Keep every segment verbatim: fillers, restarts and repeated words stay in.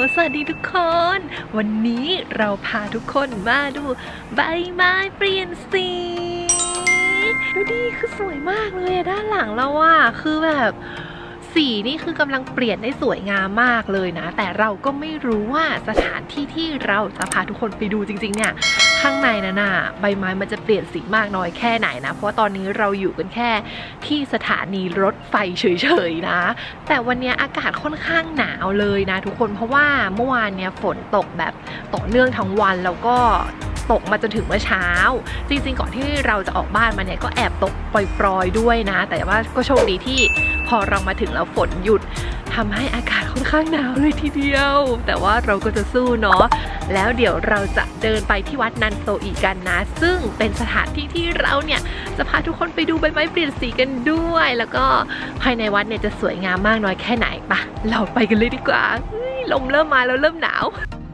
สวัสดีทุกคนวันนี้เราพาทุกคนมาดูใบไม้เปลี่ยนสีดูดิคือสวยมากเลยด้านหลังเราอะคือแบบสีนี่คือกำลังเปลี่ยนได้สวยงามมากเลยนะแต่เราก็ไม่รู้ว่าสถานที่ที่เราจะพาทุกคนไปดูจริงๆเนี่ยข้างในนั้นน่ะใบไม้มันจะเปลี่ยนสีมากน้อยแค่ไหนนะเพราะว่าตอนนี้เราอยู่กันแค่ที่สถานีรถไฟเฉยๆนะแต่วันนี้อากาศค่อนข้างหนาวเลยนะทุกคนเพราะว่าเมื่อวานเนี่ยฝนตกแบบต่อเนื่องทั้งวันแล้วก็ตกมาจนถึงเมื่อเช้าจริงๆก่อนที่เราจะออกบ้านมาเนี่ยก็แอบตกปล่อยๆด้วยนะแต่ว่าก็โชคดีที่พอเรามาถึงแล้วฝนหยุดทำให้อากาศค่อนข้างหนาวเลยทีเดียวแต่ว่าเราก็จะสู้เนาะแล้วเดี๋ยวเราจะเดินไปที่วัดนันโซอิกันนะซึ่งเป็นสถานที่ที่เราเนี่ยจะพาทุกคนไปดูใบไม้เปลี่ยนสีกันด้วยแล้วก็ภายในวัดเนี่ยจะสวยงามมากน้อยแค่ไหนปะเราไปกันเลยดีกว่าลมเริ่มมาแล้วเริ่มหนาว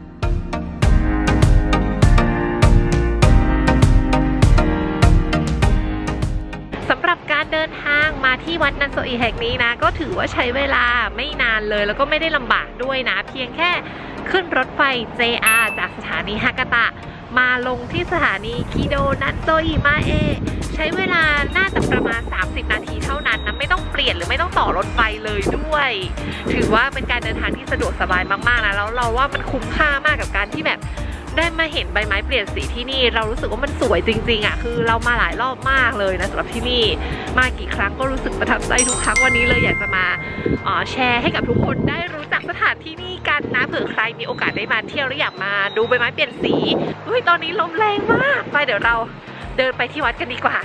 สำหรับการเดินทางมาที่วัดนันโซอิแห่งนี้นะก็ถือว่าใช้เวลาไม่นานเลยแล้วก็ไม่ได้ลำบากด้วยนะเพียงแค่ขึ้นรถไฟ เจ อาร์ จากสถานีฮากาตะมาลงที่สถานีคิโดนันโซอิมาเอใช้เวลาน่าจะประมาณสามสิบนาทีเท่านั้นนะไม่ต้องเปลี่ยนหรือไม่ต้องต่อรถไฟเลยด้วยถือว่าเป็นการเดินทางที่สะดวกสบายมากๆนะแล้วเราว่ามันคุ้มค่ามากกับการที่แบบได้มาเห็นใบไม้เปลี่ยนสีที่นี่เรารู้สึกว่ามันสวยจริงๆอ่ะคือเรามาหลายรอบมากเลยนะสำหรับที่นี่มากี่ครั้งก็รู้สึกประทับใจทุกครั้งวันนี้เลยอยากจะมาแชร์ให้กับทุกคนได้รู้จักสถานที่นี่กันนะเผื่อใครมีโอกาสได้มาเที่ยวหรืออยากมาดูใบไม้เปลี่ยนสีเฮ้ยตอนนี้ลมแรงมากไปเดี๋ยวเราเดินไปที่วัดกันดีกว่า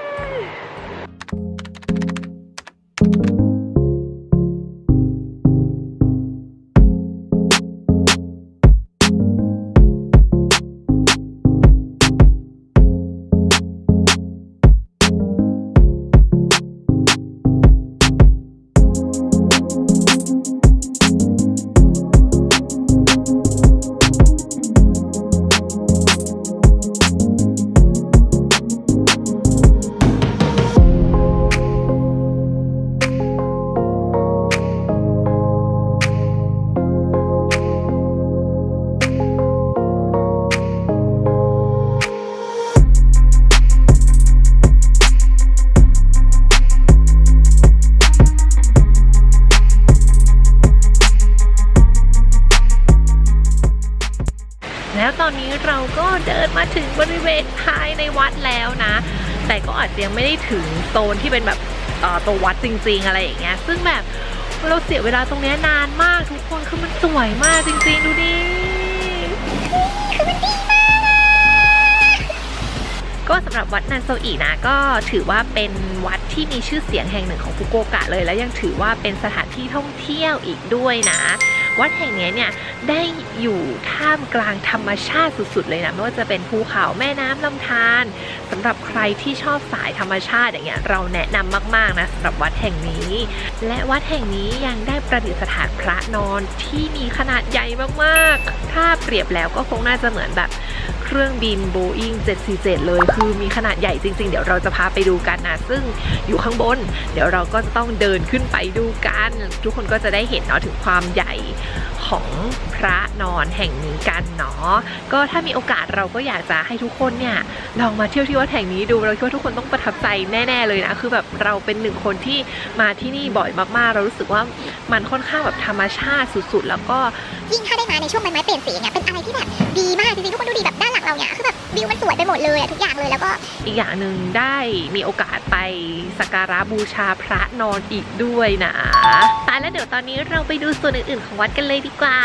แล้วตอนนี้เราก็เดินมาถึงบริเวณภายในวัดแล้วนะแต่ก็อาจจะยังไม่ได้ถึงโซนที่เป็นแบบตัววัดจริงๆอะไรอย่างเงี้ยซึ่งแบบเราเสียเวลาตรงนี้นานมากทุกคนคือมันสวยมากจริงๆดูดิคือมันดีมากก็สำหรับวัดนันโซอินะก็ถือว่าเป็นวัดที่มีชื่อเสียงแห่งหนึ่งของฟุกุโอกะเลยแล้วยังถือว่าเป็นสถานที่ท่องเที่ยวอีกด้วยนะวัดแห่งนี้เนี่ยได้อยู่ท่ามกลางธรรมชาติสุดๆเลยนะไม่ว่าจะเป็นภูเขาแม่น้ำลำธารสำหรับใครที่ชอบสายธรรมชาติอย่างเงี้ยเราแนะนำมากๆนะสำหรับวัดแห่งนี้และวัดแห่งนี้ยังได้ประดิษฐานพระนอนที่มีขนาดใหญ่มากๆถ้าเปรียบแล้วก็คงน่าจะเหมือนแบบเครื่องบิน Boeing เจ็ดสี่เจ็ดเลยคือมีขนาดใหญ่จริงๆเดี๋ยวเราจะพาไปดูกันนะซึ่งอยู่ข้างบนเดี๋ยวเราก็จะต้องเดินขึ้นไปดูกันทุกคนก็จะได้เห็นเนาะถึงความใหญ่ของพระนอนแห่งนี้กันเนาะก็ถ้ามีโอกาสเราก็อยากจะให้ทุกคนเนี่ยลองมาเที่ยวที่วัดแห่งนี้ดูเราคิดว่าทุกคนต้องประทับใจแน่ๆเลยนะคือแบบเราเป็นหนึ่งคนที่มาที่นี่บ่อยมากๆเรารู้สึกว่ามันค่อนข้างแบบธรรมชาติสุดๆแล้วก็ยิ่งถ้าได้มาในช่วงใบไม้เปลี่ยนสีเนี่ยเป็นอะไรที่แบบดีมากจริงๆทุกคนดูดีแบบด้านหลังเราเนี่ยคือแบบวิวมันสวยไปหมดเลยอะทุกอย่างเลยแล้วก็อีกอย่างหนึ่งได้มีโอกาสไปสักการะบูชาพระนอนอีกด้วยนะตายแล้วเดี๋ยวตอนนี้เราไปดูส่วนอื่นๆของวัดกันเลยดีกว่า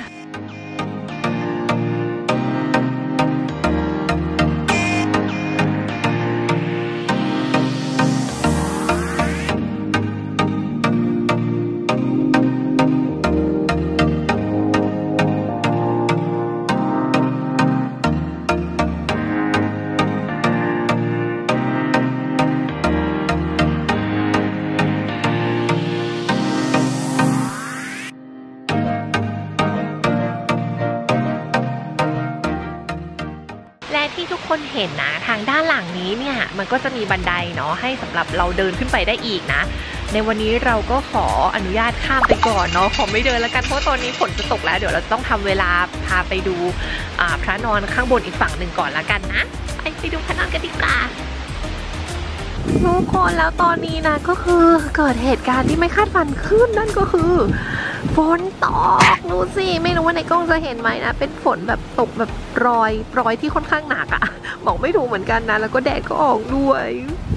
ที่ทุกคนเห็นนะทางด้านหลังนี้เนี่ยมันก็จะมีบันไดเนาะให้สำหรับเราเดินขึ้นไปได้อีกนะในวันนี้เราก็ขออนุญาตข้ามไปก่อนเนาะขอไม่เดินแล้วกันเพราะตอนนี้ฝนจะตกแล้วเดี๋ยวเราต้องทำเวลาพาไปดูพระนอนข้างบนอีกฝั่งหนึ่งก่อนละกันนะไปไปดูพระนอนกันดีกว่าทุกคนแล้วตอนนี้นะก็คือเกิดเหตุการณ์ที่ไม่คาดฝันขึ้นนั่นก็คือฝนตกดูสิไม่รู้ว่าในกล้องจะเห็นไหมนะเป็นฝนแบบตกแบบปรอยปรอยที่ค่อนข้างหนักอะบอกไม่ถูกเหมือนกันนะแล้วก็แดดก็ออกด้วย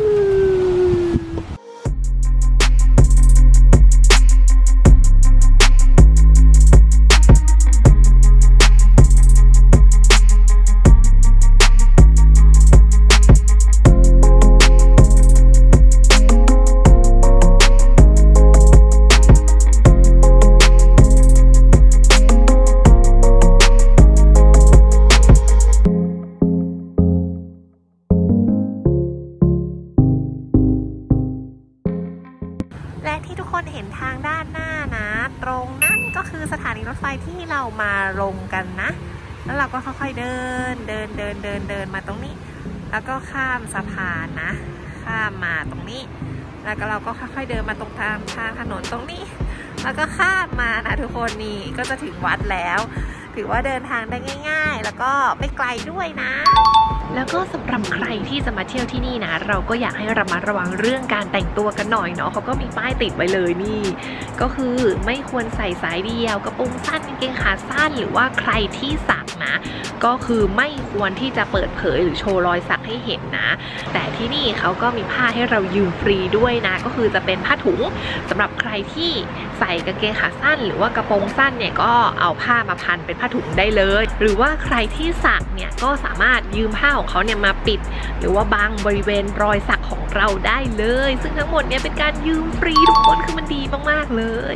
และที่ทุกคนเห็นทางด้านหน้านะตรงนั้นก็คือสถานีรถไฟที่เรามาลงกันนะแล้วเราก็ค่อยๆเดินเดินเดินเดินเดินมาตรงนี้แล้วก็ข้ามสะพานนะข้ามมาตรงนี้แล้วก็เราก็ค่อยๆเดินมาตรงทางทางถนนตรงนี้แล้วก็ข้ามมานะทุกคนนี่ก็จะถึงวัดแล้วถือว่าเดินทางได้ง่ายๆแล้วก็ไม่ไกลด้วยนะแล้วก็สำหรับใครที่จะมาเที่ยวที่นี่นะเราก็อยากให้ระมัดระวังเรื่องการแต่งตัวกันหน่อยเนาะเขาก็มีป้ายติดไว้เลยนี่ก็คือไม่ควรใส่สายเดี่ยวกระโปรงสั้นกางเกงขาสั้นหรือว่าใครที่สักนะก็คือไม่ควรที่จะเปิดเผยหรือโชว์รอยสักให้เห็นนะแต่ที่นี่เขาก็มีผ้าให้เรายืมฟรีด้วยนะก็คือจะเป็นผ้าถุงสำหรับใครที่ใส่กางเกงขาสั้นหรือว่ากระโปรงสั้นเนี่ยก็เอาผ้ามาพันเป็นผ้าถุงได้เลยหรือว่าใครที่สักเนี่ยก็สามารถยืมผ้าของเขาเนี่ยมาปิดหรือว่าบังบริเวณรอยสักของเราได้เลยซึ่งทั้งหมดเนี่ยเป็นการยืมฟรีทุกคนคือมันดีมากๆเลย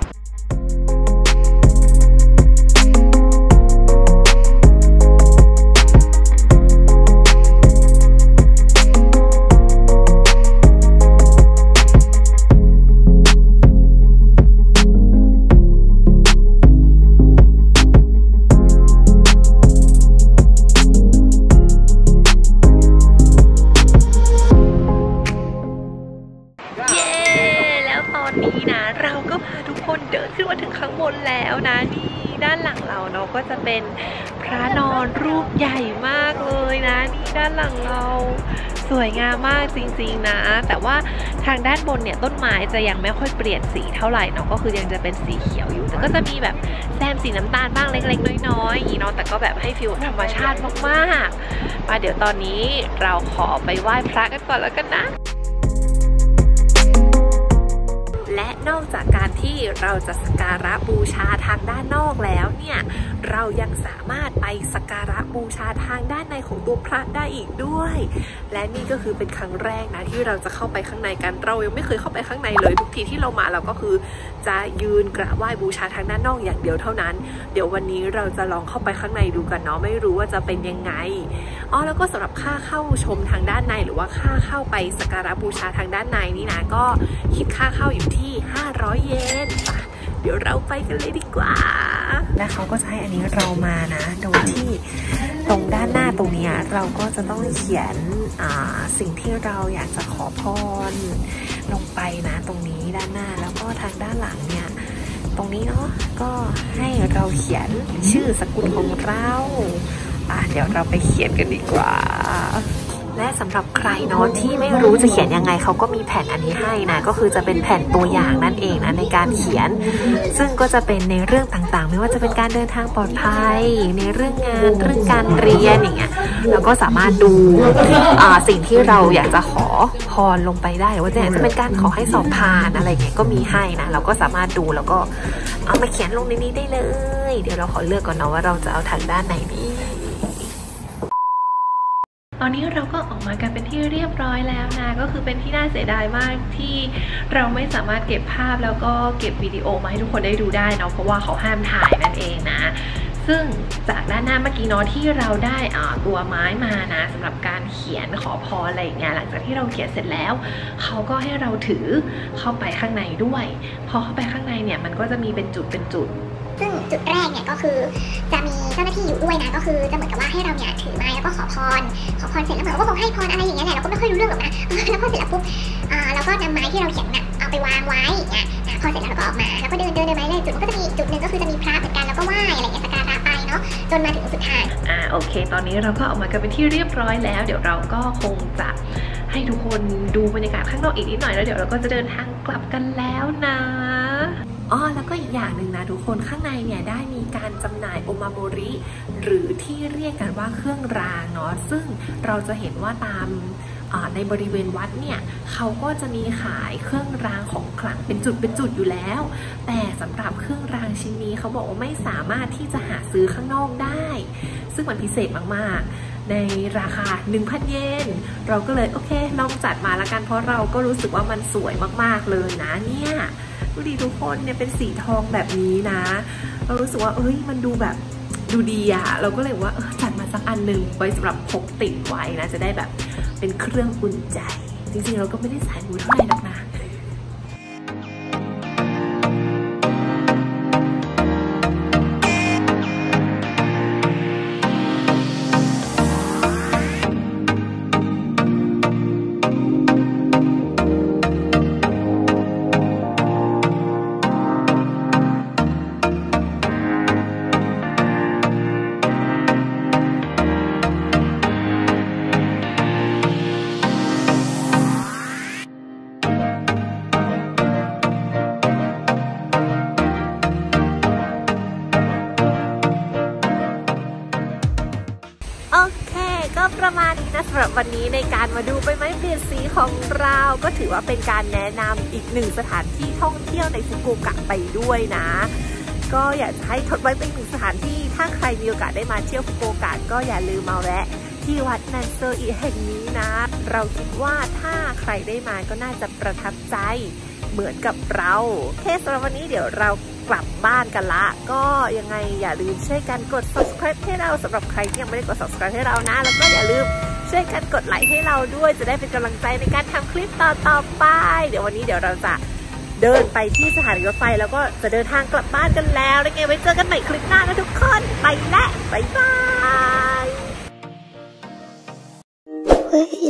เดินขึ้นมาถึงข้างบนแล้วนะนี่ด้านหลังเราเนาะก็จะเป็นพระนอนรูปใหญ่มากเลยนะนี่ด้านหลังเราสวยงามมากจริงๆนะแต่ว่าทางด้านบนเนี่ยต้นไม้จะยังไม่ค่อยเปลี่ยนสีเท่าไหร่เนาะก็คือยังจะเป็นสีเขียวอยู่แต่ก็จะมีแบบแซมสีน้ำตาลบ้างเล็กๆน้อยๆอย่างนี้เนาะแต่ก็แบบให้ฟีลธรรมชาติมากๆมาเดี๋ยวตอนนี้เราขอไปไหว้พระกันก่อนแล้วกันนะและนอกจากการที่เราจะสักการะบูชาทางด้านนอกแล้วเนี่ยเรายังสามารถไปสักการะบูชาทางด้านในของตัวพระได้อีกด้วยและนี่ก็คือเป็นครั้งแรกนะที่เราจะเข้าไปข้างในกันเรายังไม่เคยเข้าไปข้างในเลยทุกทีที่เรามาเราก็คือจะยืนกราบไหว้บูชาทางด้านนอกอย่างเดียวเท่านั้นเดี๋ยววันนี้เราจะลองเข้าไปข้างในดูกันเนาะไม่รู้ว่าจะเป็นยังไงอ๋อแล้วก็สำหรับค่าเข้าชมทางด้านในหรือว่าค่าเข้าไปสักการะบูชาทางด้านในนี่นะก็คิดค่าเข้าอยู่ที่ห้าร้อยเยนเดี๋ยวเราไปกันเลยดีกว่าและเขาก็จะให้อันนี้เรามานะโดยที่ตรงด้านหน้าตรงนี้เราก็จะต้องเขียนสิ่งที่เราอยากจะขอพรลงไปนะตรงนี้ด้านหน้าแล้วก็ทางด้านหลังเนี่ยตรงนี้เนาะก็ให้เราเขียนชื่อสกุลของเราอ่ะเดี๋ยวเราไปเขียนกันดีกว่าและสำหรับใครเนาะที่ไม่รู้จะเขียนยังไงเขาก็มีแผ่นอันนี้ให้นะก็คือจะเป็นแผ่นตัวอย่างนั่นเองนะในการเขียนซึ่งก็จะเป็นในเรื่องต่างๆไม่ว่าจะเป็นการเดินทางปลอดภัยในเรื่องงานเรื่องการเรียนอย่างเงี้ยแล้วก็สามารถดูสิ่งที่เราอยากจะขอพรลงไปได้หรือว่าจะเป็นการขอให้สอบผ่านอะไรเงี้ยก็มีให้นะเราก็สามารถดูแล้วก็เอามาเขียนลงในนี้ได้เลยเดี๋ยวเราขอเลือกก่อนเนาะว่าเราจะเอาทางด้านไหนดีตอนนี้เราก็ออกมากันเป็นที่เรียบร้อยแล้วนะก็คือเป็นที่น่าเสียดายมากที่เราไม่สามารถเก็บภาพแล้วก็เก็บวิดีโอมาให้ทุกคนได้ดูได้เนาะเพราะว่าเขาห้ามถ่ายนั่นเองนะซึ่งจากด้านหน้าเมื่อกี้เนาะที่เราได้ตัวไม้มานะสำหรับการเขียนขอพรอะไรอย่างเงี้ยหลังจากที่เราเขียนเสร็จแล้วเขาก็ให้เราถือเข้าไปข้างในด้วยพอเข้าไปข้างในเนี่ยมันก็จะมีเป็นจุดเป็นจุดซึ่งจุดแรกเนี่ยก็คือจะมีเจ้าหน้าที่อยู่ด้วยนะก็คือจะเหมือนกับว่าให้เราเนี่ยถือไม้แล้วก็ขอพรขอพรเสร็จแล้วเหมือนก็คงให้พรอะไรอย่างเงี้ยแหละเราก็ไม่ค่อยรู้เรื่องหรอกนะแล้วพอเสร็จแล้วปุ๊บอ่าเราก็นำไม้ที่เราเขียนน่ะเอาเอาไปวางไว้อย่างเงี้ยพอเสร็จแล้วเราก็ออกมาแล้วก็เดินเดินเดินไปเลยจุดมันก็จะมีจุดหนึ่งก็คือจะมีพระเหมือนกันแล้วก็ไหว้อะไรอย่างเงี้ยสักการะไปเนาะจนมาถึงสุดท้ายอ่าโอเคตอนนี้เราก็ออกมากันเป็นที่เรียบร้อยแล้วเดี๋ยวเราก็คงจะให้ทุกคนดูบรรยากาศข้างนอกอีกนิดหน่อยแล้วเดี๋ยวเราก็จะเดินทางกลับกันแล้วนะอ๋อแล้วก็อีกอย่างหนึ่งนะทุกคนข้างในเนี่ยได้มีการจำหน่ายโอมาโมริหรือที่เรียกกันว่าเครื่องรางเนาะซึ่งเราจะเห็นว่าตามในบริเวณวัดเนี่ยเขาก็จะมีขายเครื่องรางของขลังเป็นจุดเป็นจุดอยู่แล้วแต่สำหรับเครื่องรางชิ้นนี้เขาบอกว่าไม่สามารถที่จะหาซื้อข้างนอกได้ซึ่งมันพิเศษมากๆในราคา หนึ่งพัน เยนเราก็เลยโอเคลองจัดมาละกันเพราะเราก็รู้สึกว่ามันสวยมากๆเลยนะเนี่ยดูดีทุกคนเนี่ยเป็นสีทองแบบนี้นะเรารู้สึกว่าเอ้ยมันดูแบบดูดีอะเราก็เลยว่าเออจัดมาสักอันหนึ่งไว้สำหรับพกติดไว้นะจะได้แบบเป็นเครื่องอุ่นใจจริงๆเราก็ไม่ได้สายมูเท่าไหร่หรอกนะประมาณนี้นะสำหรับวันนี้ในการมาดูใบไม้เปลี่ยนสีของเราก็ถือว่าเป็นการแนะนำอีกหนึ่งสถานที่ท่องเที่ยวในฟุกุโอกะไปด้วยนะก็อยากจะให้ทดไว้เป็นหนึ่งสถานที่ถ้าใครมีโอกาสได้มาเที่ยวฟุกุโอกะก็อย่าลืมมาแวะที่วัดนันเซอร์อีแห่งนี้นะเราคิดว่าถ้าใครได้มาก็น่าจะประทับใจเหมือนกับเราโอเคสำหรับวันนี้เดี๋ยวเรากลับบ้านกันละก็ยังไงอย่าลืมช่วยกันกด ซับสไครบ์ ให้เราสำหรับใครที่ยังไม่ได้กด ซับสไครบ์ ให้เรานะแล้วก็อย่าลืมช่วยกันกดไลค์ให้เราด้วยจะได้เป็นกำลังใจในการทำคลิปต่อๆไปเดี๋ยววันนี้เดี๋ยวเราจะเดินไปที่สถานีรถไฟแล้วก็จะเดินทางกลับบ้านกันแล้วแล้วไงไว้เจอกันใหม่คลิปหน้านะทุกคนไปและบ๊ายบายเฮ้ย